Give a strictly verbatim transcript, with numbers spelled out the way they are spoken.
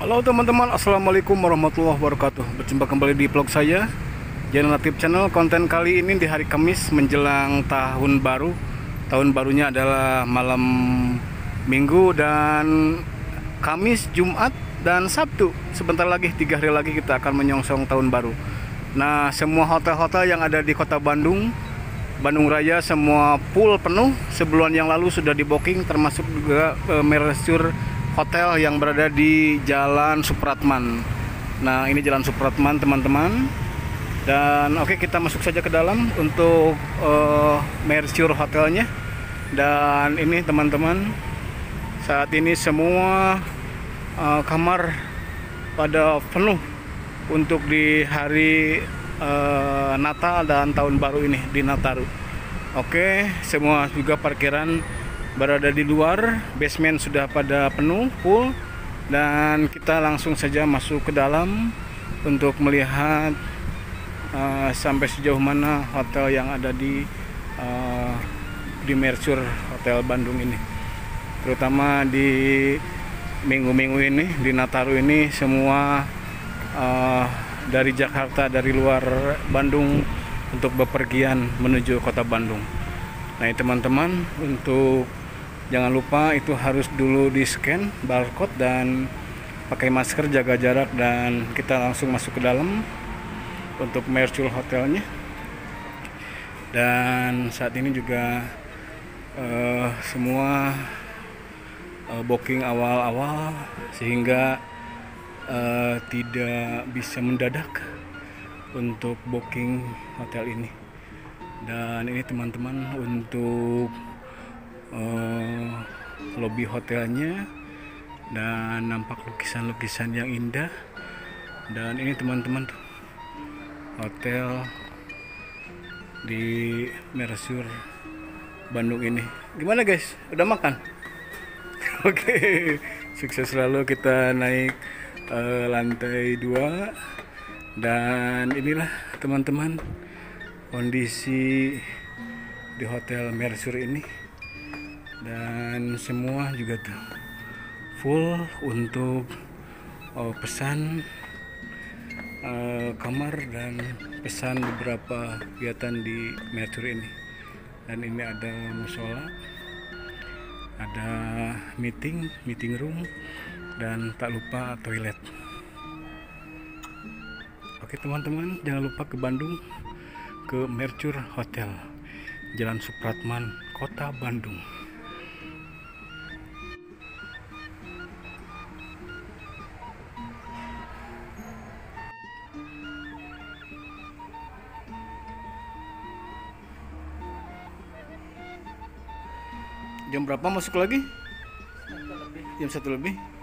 Halo teman-teman, assalamualaikum warahmatullahi wabarakatuh. Berjumpa kembali di vlog saya, Generatif Channel. Konten kali ini di hari Kamis menjelang tahun baru. Tahun barunya adalah malam Minggu dan Kamis, Jumat dan Sabtu. Sebentar lagi, tiga hari lagi kita akan menyongsong tahun baru. Nah, semua hotel-hotel yang ada di kota Bandung, Bandung Raya, semua full penuh. Sebulan yang lalu sudah di booking, termasuk juga e, Mercure Hotel yang berada di Jalan Supratman. Nah, ini Jalan Supratman, teman-teman. Dan oke, kita masuk saja ke dalam untuk uh, Mercure Hotelnya. Dan ini teman-teman, saat ini semua uh, kamar pada penuh untuk di hari uh, Natal dan Tahun Baru ini di Nataru. Oke, semua juga parkiran berada di luar, basement sudah pada penuh full, dan kita langsung saja masuk ke dalam untuk melihat uh, sampai sejauh mana hotel yang ada di uh, di Mercure Hotel Bandung ini. Terutama di minggu-minggu ini, di Nataru ini, semua uh, dari Jakarta, dari luar Bandung untuk bepergian menuju kota Bandung. Nah, teman-teman, untuk jangan lupa itu harus dulu di scan barcode dan pakai masker, jaga jarak, dan kita langsung masuk ke dalam untuk Mercure Hotelnya. Dan saat ini juga uh, semua uh, booking awal-awal sehingga uh, tidak bisa mendadak untuk booking hotel ini. Dan ini teman-teman untuk Uh, lobby hotelnya, dan nampak lukisan-lukisan yang indah. Dan ini teman-teman tuh hotel di Mercure Bandung ini. Gimana guys? Udah makan? Oke, sukses selalu. Kita naik uh, lantai dua. Dan inilah teman-teman kondisi di hotel Mercure ini. Dan semua juga tuh full untuk oh, pesan uh, kamar dan pesan beberapa kegiatan di Mercure ini. Dan ini ada musola, ada meeting, meeting room, dan tak lupa toilet. Oke teman-teman, jangan lupa ke Bandung, ke Mercure Hotel, Jalan Supratman, Kota Bandung. Jam berapa masuk lagi? Jam satu lebih.